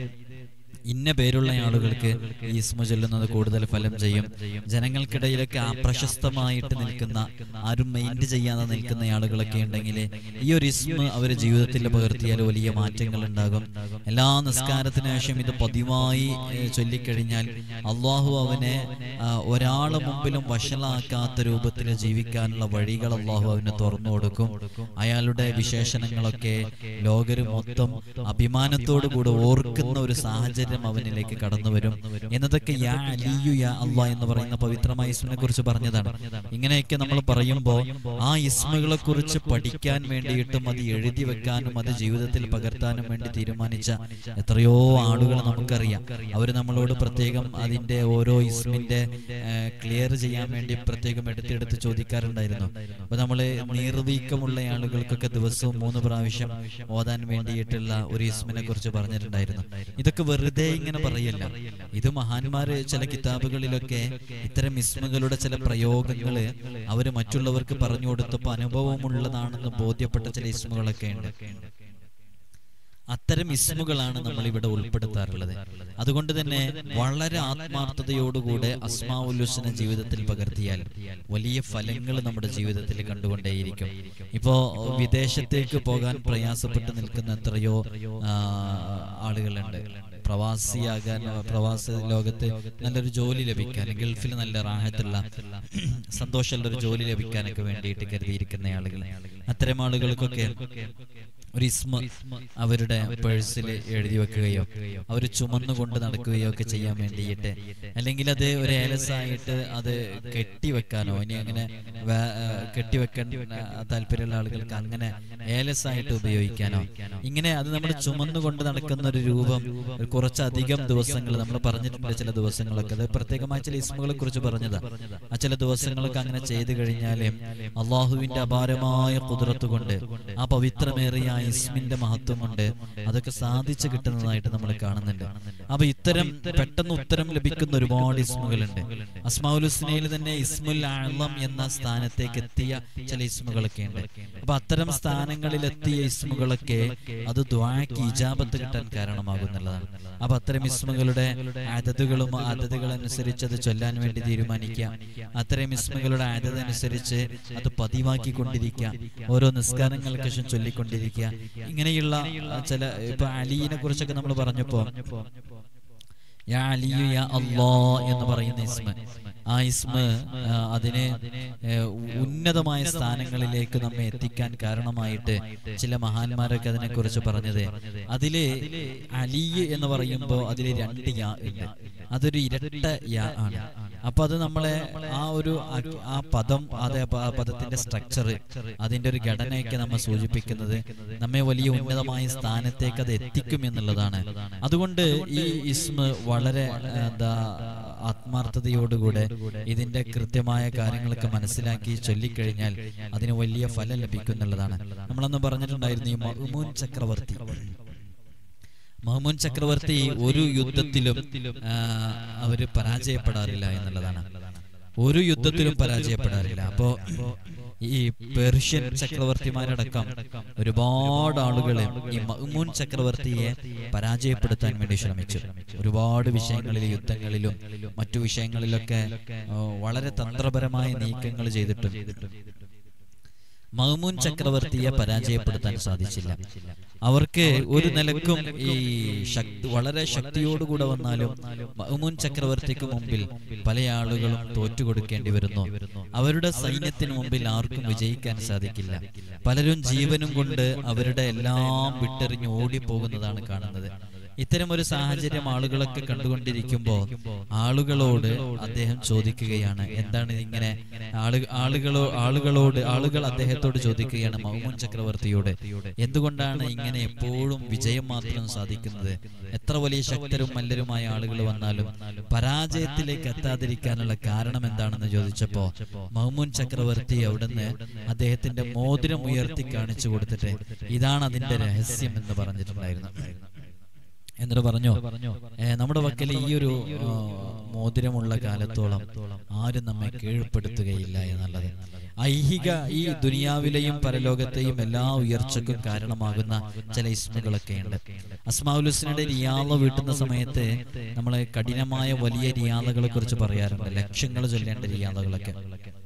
ഇന്ന പേരുള്ള ആളുകൾക്ക് ഈ ഇസ്മു ചൊല്ലുന്നത് കൂടുതൽ ഫലം ചെയ്യും. ജനങ്ങൾക്കിടയിലൊക്കെ അപ്രശസ്തമായിട്ട് നിൽക്കുന്ന, ആരും മൈൻഡ് ചെയ്യാതെ നിൽക്കുന്ന ആളുകളൊക്കെ ഉണ്ടെങ്കിൽ ഈ ഒരു ഇസ്മ അവരുടെ ജീവിതത്തിൽ പകർത്തിയാൽ വലിയ മാറ്റങ്ങൾ ഉണ്ടാകും. എല്ലാ നിസ്കാരത്തിന് ശേഷം ഇത് പതിവായി ചൊല്ലിക്കഴിഞ്ഞാൽ അള്ളാഹു അവനെ ഒരാളെ മുമ്പിലും വഷളാക്കാത്ത രൂപത്തിൽ ജീവിക്കാനുള്ള വഴികൾ അള്ളാഹു അവന് തുറന്നു കൊടുക്കും. അയാളുടെ വിശേഷണങ്ങളൊക്കെ ലോകര് മൊത്തം അഭിമാനത്തോടു കൂടെ ഓർക്കുന്ന ഒരു സാഹചര്യം അവനിലേക്ക് കടന്നു വരും എന്നതൊക്കെ യാ അലിയു യാ അല്ലാ എന്ന് പറയുന്ന പവിത്രമായ ഇസ്മിനെ കുറിച്ച് പറഞ്ഞതാണ്. ഇങ്ങനെയൊക്കെ നമ്മൾ പറയുമ്പോൾ ആ ഇസ്മുകളെ കുറിച്ച് പഠിക്കാൻ വേണ്ടിയിട്ടും അത് എഴുതി വെക്കാനും അത് ജീവിതത്തിൽ പകർത്താനും വേണ്ടി തീരുമാനിച്ച എത്രയോ ആളുകൾ നമുക്കറിയാം. അവർ നമ്മളോട് പ്രത്യേകം അതിന്റെ ഓരോ ഇസ്മിന്റെ ക്ലിയർ ചെയ്യാൻ വേണ്ടി പ്രത്യേകം എടുത്തെടുത്ത് ചോദിക്കാറുണ്ടായിരുന്നു. അപ്പൊ നമ്മള് നീർവീക്കമുള്ള ആളുകൾക്കൊക്കെ ദിവസവും മൂന്ന് പ്രാവശ്യം ഓതാൻ വേണ്ടിയിട്ടുള്ള ഒരു ഇസ്മിനെ കുറിച്ച് പറഞ്ഞിട്ടുണ്ടായിരുന്നു. ഇതൊക്കെ വെറുതെ ഇങ്ങനെ പറയല്ല. ഇത് മഹാന്മാര് ചില കിതാബുകളിലൊക്കെ ഇത്തരം ഇസ്മുകളുടെ ചില പ്രയോഗങ്ങള് അവര് മറ്റുള്ളവർക്ക് പറഞ്ഞു കൊടുത്തപ്പോ അനുഭവമുള്ളതാണെന്ന് ബോധ്യപ്പെട്ട ചില ഇസ്മുകളൊക്കെ ഉണ്ട്. അത്തരം ഇസ്മുകളാണ് നമ്മൾ ഇവിടെ ഉൾപ്പെടുത്താറുള്ളത്. അതുകൊണ്ട് തന്നെ വളരെ ആത്മാർത്ഥതയോടുകൂടെ അസ്മാഉൽ ഹുസ്ന ജീവിതത്തിൽ പകർത്തിയാൽ വലിയ ഫലങ്ങൾ നമ്മുടെ ജീവിതത്തിൽ കണ്ടുകൊണ്ടേയിരിക്കും. ഇപ്പോ വിദേശത്തേക്ക് പോകാൻ പ്രയാസപ്പെട്ട് നിൽക്കുന്ന എത്രയോ ആളുകളുണ്ട്. പ്രവാസിയാകാൻ, പ്രവാസ ലോകത്ത് നല്ലൊരു ജോലി ലഭിക്കാൻ, ഗൾഫിൽ നല്ല റാഹത്തുള്ള സന്തോഷമുള്ള ഒരു ജോലി ലഭിക്കാനൊക്കെ വേണ്ടിയിട്ട് കരുതിയിരിക്കുന്ന ആളുകൾ, അത്തരം ആളുകൾക്കൊക്കെ ഒരു ഇസ്മ അവരുടെ പേഴ്സിൽ എഴുതി വെക്കുകയോ അവർ ചുമന്നുകൊണ്ട് നടക്കുകയോ ഒക്കെ ചെയ്യാൻ വേണ്ടിയിട്ട്, അല്ലെങ്കിൽ അത് ഒരു ഏലസായിട്ട് അത് കെട്ടിവെക്കാനോ, ഇനി അങ്ങനെ കെട്ടിവെക്കാൻ താല്പര്യമുള്ള ആളുകൾക്ക് അങ്ങനെ ഏലസായിട്ട് ഉപയോഗിക്കാനോ, ഇങ്ങനെ അത് നമ്മൾ ചുമന്നുകൊണ്ട് നടക്കുന്ന ഒരു രൂപം കുറച്ചധികം ദിവസങ്ങൾ നമ്മൾ പറഞ്ഞിട്ടുണ്ട്. ചില ദിവസങ്ങളൊക്കെ അത് പ്രത്യേകമായ ചില ഇസ്മുകളെ കുറിച്ച് പറഞ്ഞതാ. ആ ചില ദിവസങ്ങളൊക്കെ അങ്ങനെ ചെയ്തു കഴിഞ്ഞാല് അള്ളാഹുവിന്റെ അപാരമായ ഖുദ്റത്ത് കൊണ്ട്, ആ പവിത്രമേറിയ ഇസ്മിന്റെ മഹത്വം കൊണ്ട് അതൊക്കെ സാധിച്ചു കിട്ടുന്നതായിട്ട് നമ്മൾ കാണുന്നുണ്ട്. അപ്പൊ ഇത്തരം പെട്ടെന്ന് ഉത്തരം ലഭിക്കുന്ന ഒരുപാട് ഇസ്മുകളുണ്ട്. അസ്മാഉൽ ഹുസ്നയിൽ തന്നെ ഇസ്മുൽ അഅ്ളം എന്ന സ്ഥാനത്തേക്ക് എത്തിയ ചില ഇസ്മുകളൊക്കെ ഉണ്ട്. അപ്പൊ അത്തരം സ്ഥാനങ്ങളിൽ എത്തിയ ഇസ്മുകളൊക്കെ അത് ദുആക്ക് ഇജാബത്ത് കിട്ടാൻ കാരണമാകുന്നുള്ളതാണ്. അപ്പൊ അത്തരം ഇസ്മുകളുടെ അദദുകളും അദദുകൾ അനുസരിച്ച് അത് ചൊല്ലാൻ വേണ്ടി തീരുമാനിക്കുക. അത്തരം ഇസ്മുകളുടെ അദദ് അനുസരിച്ച് അത് പതിവാക്കിക്കൊണ്ടിരിക്കുക. ഓരോ നിസ്കാരങ്ങൾക്ക് ശേഷം ചൊല്ലിക്കൊണ്ടിരിക്കുക. ഇങ്ങനെയുള്ള ചില, ഇപ്പൊ അലിയെ കുറിച്ചൊക്കെ നമ്മൾ പറഞ്ഞപ്പോ യാ അലിയു യാ അല്ലാ എന്ന് പറയുന്ന ഇസ്മ, ആ ഇസ്മ അതിനെ ഉന്നതമായ സ്ഥാനങ്ങളിലേക്ക് നമ്മെ എത്തിക്കാൻ കാരണമായിട്ട് ചില മഹാന്മാരൊക്കെ അതിനെ കുറിച്ച് പറഞ്ഞത്, അതില് അലി എന്ന് പറയുമ്പോൾ അതില് രണ്ട് യാ ഉണ്ട്. അതൊരു ഇരട്ട യാ ആണ്. അപ്പൊ അത് നമ്മളെ ആ ഒരു ആ പദം, അതേ പദത്തിന്റെ സ്ട്രക്ചർ, അതിന്റെ ഒരു ഘടനയൊക്കെ നമ്മെ സൂചിപ്പിക്കുന്നത് നമ്മെ വലിയ ഉന്നതമായ സ്ഥാനത്തേക്ക് അത് എത്തിക്കും എന്നുള്ളതാണ്. അതുകൊണ്ട് ഈ ഇസ്മ വളരെ എന്താ ആത്മാർത്ഥതയോടുകൂടെ ഇതിന്റെ കൃത്യമായ കാര്യങ്ങളൊക്കെ മനസ്സിലാക്കി ചൊല്ലിക്കഴിഞ്ഞാൽ അതിന് വലിയ ഫലം ലഭിക്കും എന്നുള്ളതാണ്. നമ്മളന്ന് പറഞ്ഞിട്ടുണ്ടായിരുന്നു, ഈ മഅ്മൂൻ ചക്രവർത്തി മഅ്മൂൻ ചക്രവർത്തി ഒരു യുദ്ധത്തിലും അവര് പരാജയപ്പെടാറില്ല എന്നുള്ളതാണ്. ഒരു യുദ്ധത്തിലും പരാജയപ്പെടാറില്ല. അപ്പോ ഈ പേർഷ്യൻ ചക്രവർത്തിമാരടക്കം ഒരുപാട് ആളുകളെ ഈ മഅ്മൂൻ ചക്രവർത്തിയെ പരാജയപ്പെടുത്താൻ വേണ്ടി ശ്രമിച്ചു. ഒരുപാട് വിഷയങ്ങളിൽ, യുദ്ധങ്ങളിലും മറ്റു വിഷയങ്ങളിലൊക്കെ വളരെ തന്ത്രപരമായ നീക്കങ്ങൾ ചെയ്തിട്ടുണ്ട്. മഅ്മൂൻ ചക്രവർത്തിയെ പരാജയപ്പെടുത്താൻ സാധിച്ചില്ല. അവർക്ക് ഒരു നിലക്കും ഈ ശക്തി വളരെ ശക്തിയോടുകൂടെ വന്നാലും മഅ്മൂൻ ചക്രവർത്തിക്ക് മുമ്പിൽ പല ആളുകളും തോറ്റുകൊടുക്കേണ്ടി വരുന്നു. അവരുടെ സൈന്യത്തിന് മുമ്പിൽ ആർക്കും വിജയിക്കാൻ സാധിക്കില്ല. പലരും ജീവനും കൊണ്ട് അവരുടെ എല്ലാം വിട്ടെറിഞ്ഞ് ഓടിപ്പോകുന്നതാണ് കാണുന്നത്. ഇത്തരം ഒരു സാഹചര്യം ആളുകളൊക്കെ കണ്ടുകൊണ്ടിരിക്കുമ്പോൾ ആളുകളോട് അദ്ദേഹം ചോദിക്കുകയാണ്, എന്താണ് ഇങ്ങനെ ആളു ആളുകളോ ആളുകളോട് ആളുകൾ അദ്ദേഹത്തോട് ചോദിക്കുകയാണ്, മഅ്മൂൻ ചക്രവർത്തിയോട്, എന്തുകൊണ്ടാണ് ഇങ്ങനെ എപ്പോഴും വിജയം മാത്രം സാധിക്കുന്നത്? എത്ര വലിയ ശക്തരും മല്ലരുമായ ആളുകൾ വന്നാലും പരാജയത്തിലേക്ക് എത്താതിരിക്കാനുള്ള കാരണം എന്താണെന്ന് ചോദിച്ചപ്പോ മഅ്മൂൻ ചക്രവർത്തി അവിടുന്ന് അദ്ദേഹത്തിന്റെ മോതിരം ഉയർത്തി കാണിച്ചു കൊടുത്തിട്ട് ഇതാണ് അതിന്റെ രഹസ്യം എന്ന് പറഞ്ഞിട്ടുണ്ടായിരുന്നു. എന്നിട്ട് പറഞ്ഞു, നമ്മുടെ പക്കൽ ഈ ഒരു മോതിരമുള്ള കാലത്തോളം ആരും നമ്മെ കീഴ്പ്പെടുത്തുകയില്ല എന്നുള്ളത്. ഐഹിക ഈ ദുനിയാവിലെയും പരലോകത്തെയും എല്ലാ ഉയർച്ചക്കും കാരണമാകുന്ന ചില ഇസ്മുകളൊക്കെ ഉണ്ട്. അസ്മാഉൽ ഹുസ്നയുടെ റിയാള വീട്ടുന്ന സമയത്ത് നമ്മള് കഠിനമായ വലിയ റിയാളകളെ കുറിച്ച് പറയാറുണ്ട്, ലക്ഷങ്ങൾ ചൊല്ലേണ്ട റിയാളകളൊക്കെ.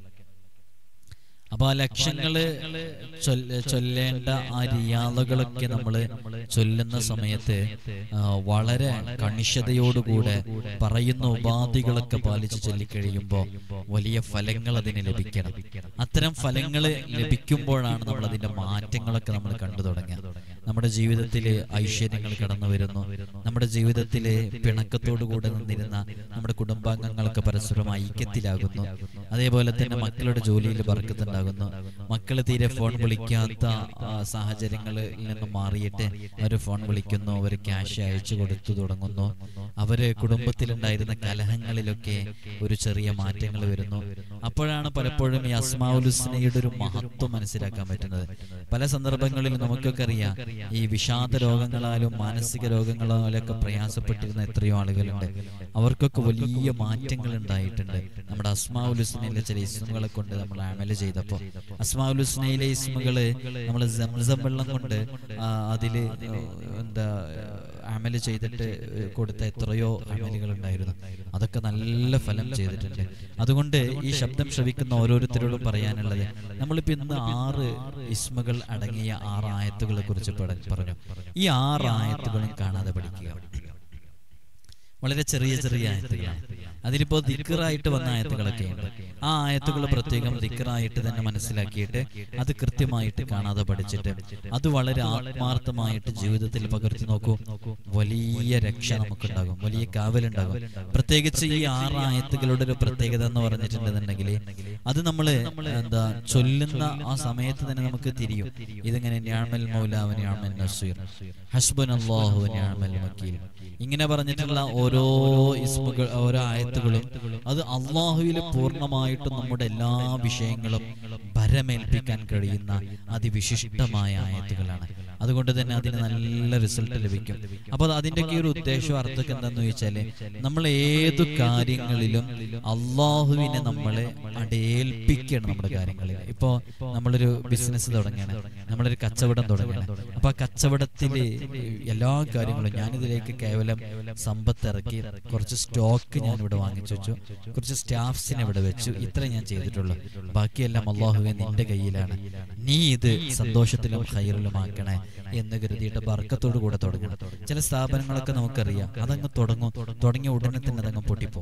അപ്പൊ ആ ലക്ഷങ്ങള് ചൊല്ലേണ്ട ആ റിയാളകളൊക്കെ നമ്മള് ചൊല്ലുന്ന സമയത്ത് വളരെ കണിശതയോടുകൂടെ പറയുന്ന ഉപാധികളൊക്കെ പാലിച്ച് ചൊല്ലിക്കഴിയുമ്പോൾ വലിയ ഫലങ്ങൾ അതിന് ലഭിക്കണം. അത്തരം ഫലങ്ങൾ ലഭിക്കുമ്പോഴാണ് നമ്മൾ അതിന്റെ മാറ്റങ്ങളൊക്കെ നമ്മൾ കണ്ടു തുടങ്ങുക. നമ്മുടെ ജീവിതത്തില് ഐശ്വര്യങ്ങൾ കടന്നു വരുന്നു. നമ്മുടെ ജീവിതത്തില് പിണക്കത്തോടുകൂടെ നിന്നിരുന്ന നമ്മുടെ കുടുംബാംഗങ്ങളൊക്കെ പരസ്പരം ഐക്യത്തിലാകുന്നു. അതേപോലെ തന്നെ മക്കളുടെ ജോലിയിൽ ബർക്കത്തുണ്ടാകുന്നു. മക്കള് തീരെ ഫോൺ വിളിക്കാത്ത സാഹചര്യങ്ങളിൽ നിന്ന് മാറിയിട്ട് അവര് ഫോൺ വിളിക്കുന്നു, അവര് ക്യാഷ് അയച്ചു കൊടുത്തു തുടങ്ങുന്നു. അവര് കുടുംബത്തിലുണ്ടായിരുന്ന കലഹങ്ങളിലൊക്കെ ഒരു ചെറിയ മാറ്റങ്ങൾ വരുന്നു. അപ്പോഴാണ് പലപ്പോഴും ഈ അസ്മാഉൽ ഹുസ്നയുടെ ഒരു മഹത്വം മനസ്സിലാക്കാൻ പറ്റുന്നത്. പല സന്ദർഭങ്ങളിൽ നമുക്കൊക്കെ അറിയാം, ഈ വിഷാദ രോഗങ്ങളാലും മാനസിക രോഗങ്ങളാലും ഒക്കെ പ്രയാസപ്പെട്ടിരുന്ന എത്രയോ ആളുകളുണ്ട്. അവർക്കൊക്കെ വലിയ മാറ്റങ്ങൾ ഉണ്ടായിട്ടുണ്ട് നമ്മുടെ അസ്മാഉൽ ഹുസ്നയിലെ ചില ഇസ്മുകളെ കൊണ്ട് നമ്മൾ അമല് ചെയ്തപ്പോൾ. അസ്മാഉൽ ഹുസ്നയിലെ ഇസ്മുകള് നമ്മൾ സംസം വെള്ളം കൊണ്ട് അതില് എന്താ അമല് ചെയ്തിട്ട് കൊടുത്ത എത്രയോ അമലുകൾ ഉണ്ടായിരുന്നു. അതൊക്കെ നല്ല ഫലം ചെയ്തിട്ടുണ്ട്. അതുകൊണ്ട് ഈ ശബ്ദം ശ്രവിക്കുന്ന ഓരോരുത്തരോടും പറയാനുള്ളത്, നമ്മളിപ്പോ ഇന്ന് ആറ് ഇസ്മുകൾ അടങ്ങിയ ആറ് ആയത്തുകളെ കുറിച്ച് പറഞ്ഞു. ഈ ആറ് ആയത്തുകളും കാണാതെ പഠിക്കുക. വളരെ ചെറിയ ചെറിയ ആയത്തുകളാണ്. അതിലിപ്പോ ദിക്റായിട്ട് വന്ന ആയത്തുകളൊക്കെ ഉണ്ട്. ആ ആയത്തുകൾ പ്രത്യേകം ദിക്റായിട്ട് തന്നെ മനസ്സിലാക്കിയിട്ട് അത് കൃത്യമായിട്ട് കാണാതെ പഠിച്ചിട്ട് അത് വളരെ ആത്മാർത്ഥമായിട്ട് ജീവിതത്തിൽ പകർത്തി നോക്കൂ. വലിയ രക്ഷ നമുക്കുണ്ടാകും, വലിയ കാവലുണ്ടാകും. പ്രത്യേകിച്ച് ഈ ആറ് ആയത്തുകളുടെ ഒരു പ്രത്യേകത എന്ന് പറഞ്ഞിട്ടുണ്ടെന്നുണ്ടെങ്കിൽ അത് നമ്മള് എന്താ ചൊല്ലുന്ന ആ സമയത്ത് തന്നെ നമുക്ക് തിരിയും. ഇതിങ്ങനെ നിഅമൽ മൗലാ വ നിഅമൻ നസീർ, ഹസ്ബുനല്ലാഹു വ നിഅമൽ വകീൽ, ഇങ്ങനെ പറഞ്ഞിട്ടുള്ള ഓരോ ഇസ്മുകൾ ഓരോ ആയത്തുകളും അത് അള്ളാഹുവിൽ പൂർണ്ണമായിട്ടും നമ്മുടെ എല്ലാ വിഷയങ്ങളും ഭരമേൽപ്പിക്കാൻ കഴിയുന്ന അതിവിശിഷ്ടമായ ആയത്തുകളാണ്. അതുകൊണ്ട് തന്നെ അതിന് നല്ല റിസൾട്ട് ലഭിക്കും. അപ്പൊ അതിൻ്റെയൊക്കെ ഒരു ഉദ്ദേശം അർത്ഥമൊക്കെ എന്താന്ന് ചോദിച്ചാല്, നമ്മൾ ഏതു കാര്യങ്ങളിലും അള്ളാഹുവിനെ നമ്മളെ അടയേൽപ്പിക്കണം. നമ്മുടെ കാര്യങ്ങളിൽ ഇപ്പോ നമ്മളൊരു ബിസിനസ് തുടങ്ങുകയാണ്, നമ്മളൊരു കച്ചവടം തുടങ്ങുകയാണ്. അപ്പൊ ആ കച്ചവടത്തില് എല്ലാ കാര്യങ്ങളും ഞാനിതിലേക്ക് കേവലം സമ്പത്ത് ഇറക്കി, കുറച്ച് സ്റ്റോക്ക് ഞാൻ ഇവിടെ വാങ്ങിച്ചു വെച്ചു, കുറച്ച് സ്റ്റാഫ്സിനെ ഇവിടെ വെച്ചു, ഇത്ര ഞാൻ ചെയ്തിട്ടുള്ളൂ, ബാക്കിയെല്ലാം അള്ളാഹുവേ നിന്റെ കയ്യിലാണ്, നീ ഇത് സന്തോഷത്തിലും ഖൈറിലുമാക്കണേ എന്ന് കരുതിയിട്ട് ബർക്കത്തോടു കൂടെ തുടങ്ങണം. ചില സ്ഥാപനങ്ങളൊക്കെ നമുക്കറിയാം, അതങ്ങ് തുടങ്ങും, തുടങ്ങിയ ഉടനെ തന്നെ അതങ്ങ് പൊട്ടിപ്പോ.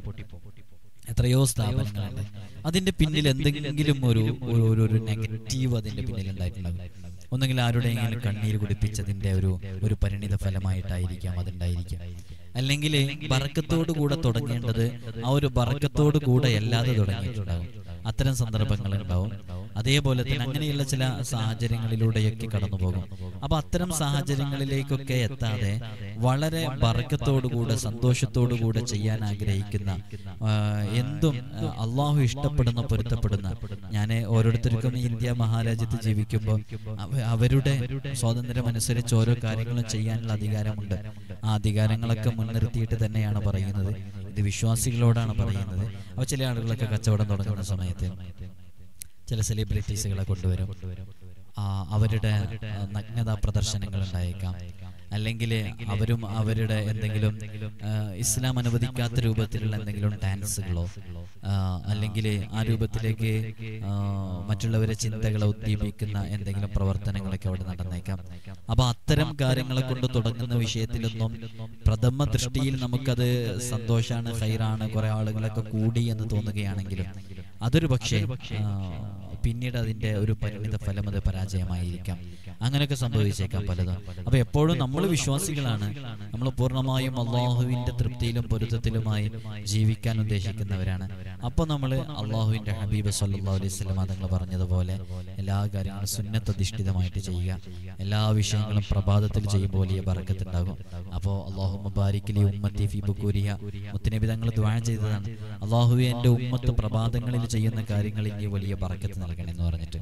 എത്രയോ സ്ഥാപനങ്ങളുണ്ട്, അതിന്റെ പിന്നിൽ എന്തെങ്കിലും ഒരു ഒരു നെഗറ്റീവ് അതിന്റെ പിന്നിൽ ഉണ്ടായിട്ടുണ്ടാകും. ഒന്നെങ്കിൽ ആരുടെയെങ്കിലും കണ്ണീര് കുടിപ്പിച്ചതിന്റെ ഒരു ഒരു പരിണിത ഫലമായിട്ടായിരിക്കാം അതുണ്ടായിരിക്കാം. അല്ലെങ്കിൽ ബർക്കത്തോടു കൂടെ തുടങ്ങേണ്ടത് ആ ഒരു ബർക്കത്തോടു കൂടെ അല്ലാതെ തുടങ്ങിയിട്ടുണ്ടാകും. അത്തരം സന്ദർഭങ്ങൾ ഉണ്ടാവും. അതേപോലെ തന്നെ അങ്ങനെയുള്ള ചില സാഹചര്യങ്ങളിലൂടെയൊക്കെ കടന്നു പോകും. അപ്പൊ അത്തരം സാഹചര്യങ്ങളിലേക്കൊക്കെ എത്താതെ വളരെ ബർക്കത്തോടുകൂടെ സന്തോഷത്തോടുകൂടെ ചെയ്യാൻ ആഗ്രഹിക്കുന്ന, എന്തും അള്ളാഹു ഇഷ്ടപ്പെടുന്ന പൊരുത്തപ്പെടുന്ന, ഞാൻ ഓരോരുത്തർക്കും ഇന്ത്യ മഹാരാജ്യത്ത് ജീവിക്കുമ്പോൾ അവരുടെ സ്വാതന്ത്ര്യം അനുസരിച്ച് ഓരോ കാര്യങ്ങളും ചെയ്യാനുള്ള അധികാരമുണ്ട്. ആ അധികാരങ്ങളൊക്കെ മുൻനിർത്തിയിട്ട് തന്നെയാണ് പറയുന്നത്. ഇത് വിശ്വാസികളോടാണ് പറയുന്നത്. അപ്പൊ ചില ആളുകളൊക്കെ കച്ചവടം തുടങ്ങുന്ന സമയത്ത് ചില സെലിബ്രിറ്റീസുകളെ കൊണ്ടുവരും. അവരുടെ നഗ്നതാ പ്രദർശനങ്ങൾ ഉണ്ടായേക്കാം, അല്ലെങ്കിൽ അവരും അവരുടെ എന്തെങ്കിലും ഇസ്ലാം അനുവദിക്കാത്ത രൂപത്തിലുള്ള എന്തെങ്കിലും ഡാൻസുകളോ അല്ലെങ്കിൽ ആ രൂപത്തിലേക്ക് മറ്റുള്ളവരെ ചിന്തകളെ ഉദ്ദീപിക്കുന്ന എന്തെങ്കിലും പ്രവർത്തനങ്ങളൊക്കെ അവിടെ നടന്നേക്കാം. അപ്പൊ അത്തരം കാര്യങ്ങളെ കൊണ്ട് തുടങ്ങുന്ന വിഷയത്തിലൊന്നും പ്രഥമ ദൃഷ്ടിയിൽ നമുക്കത് സന്തോഷാണ്, ഖൈറാണ്, കുറെ ആളുകളൊക്കെ കൂടി എന്ന് തോന്നുകയാണെങ്കിലും അതൊരു പക്ഷേ പിന്നീട് അതിന്റെ ഒരു പരിണിത ഫലം അത് പരാജയമായിരിക്കാം. അങ്ങനെയൊക്കെ സംഭവിച്ചേക്കാം പലതും. അപ്പൊ എപ്പോഴും നമ്മൾ വിശ്വാസികളാണ്, നമ്മൾ പൂർണ്ണമായും അള്ളാഹുവിന്റെ തൃപ്തിയിലും പൊരുത്തത്തിലുമായി ജീവിക്കാൻ ഉദ്ദേശിക്കുന്നവരാണ്. അപ്പൊ നമ്മൾ അള്ളാഹുവിന്റെ ഹബീബ് സല്ലല്ലാഹു അലൈഹി വസല്ലം തങ്ങൾ പറഞ്ഞതുപോലെ എല്ലാ കാര്യങ്ങളും സുന്നത്തധിഷ്ഠിതമായിട്ട് ചെയ്യുക. എല്ലാ വിഷയങ്ങളും പ്രഭാതത്തിൽ ചെയ്യുമ്പോൾ വലിയ ബറക്കത്ത് ഉണ്ടാകും. അപ്പോ അല്ലാഹുമ്മ ബാരിക് ലി ഉമ്മത്തി ഫീ ബുകൂരിഹ, മുത്തനബി തങ്ങൾ ദുആ ചെയ്തതാണ്, അള്ളാഹുവേ എന്റെ ഉമ്മത്ത് പ്രഭാതങ്ങളിൽ ചെയ്യുന്ന കാര്യങ്ങളിൽ നീ വലിയ ബറക്കത്ത് നൽകണം എന്ന് പറഞ്ഞിട്ട്.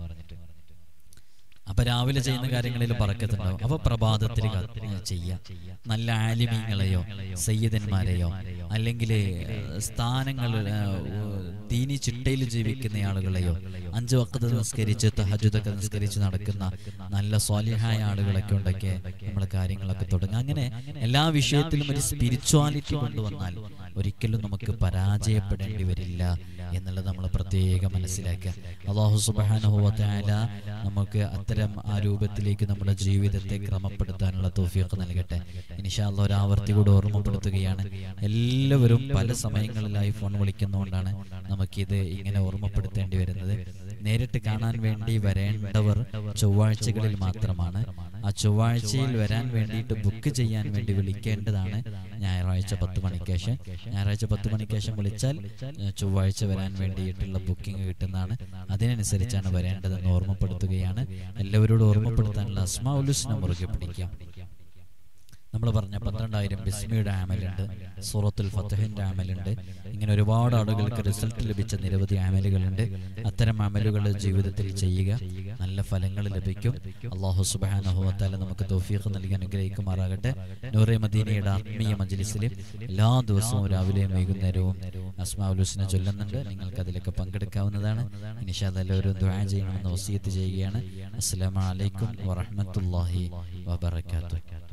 അപ്പൊ രാവിലെ ചെയ്യുന്ന കാര്യങ്ങളിൽ ബറക്കത്തുണ്ടാവും. അപ്പൊ പ്രഭാതത്തിൽ ചെയ്യാം. നല്ല ആലിമീങ്ങളെയോ സയ്യിദന്മാരെയോ അല്ലെങ്കിൽ സ്ഥാനങ്ങൾ ദീനി ചിട്ടയിൽ ജീവിക്കുന്ന ആളുകളെയോ അഞ്ചു വഖ്ത് നിസ്കരിച്ച് തഹജ്ജുദൊക്കെ നിസ്കരിച്ച് നടക്കുന്ന നല്ല സ്വാലിഹായ ആളുകളൊക്കെ ഉണ്ടൊക്കെ നമ്മൾ കാര്യങ്ങളൊക്കെ തുടങ്ങുക. അങ്ങനെ എല്ലാ വിഷയത്തിലും ഒരു സ്പിരിച്വാലിറ്റി കൊണ്ടുവന്നാൽ ഒരിക്കലും നമുക്ക് പരാജയപ്പെടേണ്ടി വരില്ല എന്നുള്ളത് നമ്മൾ പ്രത്യേകം മനസ്സിലാക്കുക. അല്ലാഹു സുബ്ഹാനഹു വ തആല നമുക്ക് അത്തരം ആ രൂപത്തിലേക്ക് നമ്മുടെ ജീവിതത്തെ ക്രമപ്പെടുത്താനുള്ള തൗഫീഖ് നൽകട്ടെ. ഇൻഷാ അല്ലാഹ് ഒരു ആവർത്തി കൂടെ ഓർമ്മപ്പെടുത്തുകയാണ്, എല്ലാവരും പല സമയങ്ങളിലായി ഫോൺ വിളിക്കുന്നതുകൊണ്ടാണ് നമുക്കിത് ഇങ്ങനെ ഓർമ്മപ്പെടുത്തേണ്ടി വരുന്നത്. നേരിട്ട് കാണാൻ വേണ്ടി വരേണ്ടവർ ചൊവ്വാഴ്ചകളിൽ മാത്രമാണ്. ആ ചൊവ്വാഴ്ചയിൽ വരാൻ വേണ്ടിയിട്ട് ബുക്ക് ചെയ്യാൻ വേണ്ടി വിളിക്കേണ്ടതാണ് ഞായറാഴ്ച പത്ത് മണിക്ക് ശേഷം. ഞായറാഴ്ച പത്ത് മണിക്ക് ശേഷം വിളിച്ചാൽ ചൊവ്വാഴ്ച വരാൻ വേണ്ടിയിട്ടുള്ള ബുക്കിംഗ് കിട്ടുന്നതാണ്. അതിനനുസരിച്ചാണ് വരേണ്ടതെന്ന് ഓർമ്മപ്പെടുത്തുകയാണ്. എല്ലാവരോടും ഓർമ്മപ്പെടുത്താനുള്ള അസ്മാഉൽ ഹുസ്ന മുറുകെ പിടിക്കാം. നമ്മൾ പറഞ്ഞ പന്ത്രണ്ടായിരം ബിസ്മിയുടെ ആമലുണ്ട്, സൂറത്തുൽ ഫത്ഹിന്റെ ആമലുണ്ട്. ഇങ്ങനെ ഒരുപാട് ആളുകൾക്ക് റിസൾട്ട് ലഭിച്ച നിരവധി ആമലുകളുണ്ട്. അത്തരം ആമലുകൾ ജീവിതത്തിൽ ചെയ്യുക, നല്ല ഫലങ്ങൾ ലഭിക്കും. അല്ലാഹു സുബ്ഹാനഹു വ തആല നമുക്ക് തൗഫീഖ് നൽകി അനുഗ്രഹിക്കുമാറാകട്ടെ. നൂറെ മദീനയുടെ ആത്മീയ മജ്ലിസിൽ എല്ലാ ദിവസവും രാവിലെയും വൈകുന്നേരവും അസ്മാഉൽ ഹുസ്ന ചൊല്ലുന്നുണ്ട്. നിങ്ങൾക്ക് അതിലൊക്കെ പങ്കെടുക്കാവുന്നതാണ്. ഇൻഷാ അല്ലാഹ് എല്ലാവരും ദുആ ചെയ്യണമെന്ന് വസിയത്ത് ചെയ്യുകയാണ്. അസ്സലാമു അലൈക്കും വറഹ്മത്തുള്ളാഹി വബറകാതുഹു.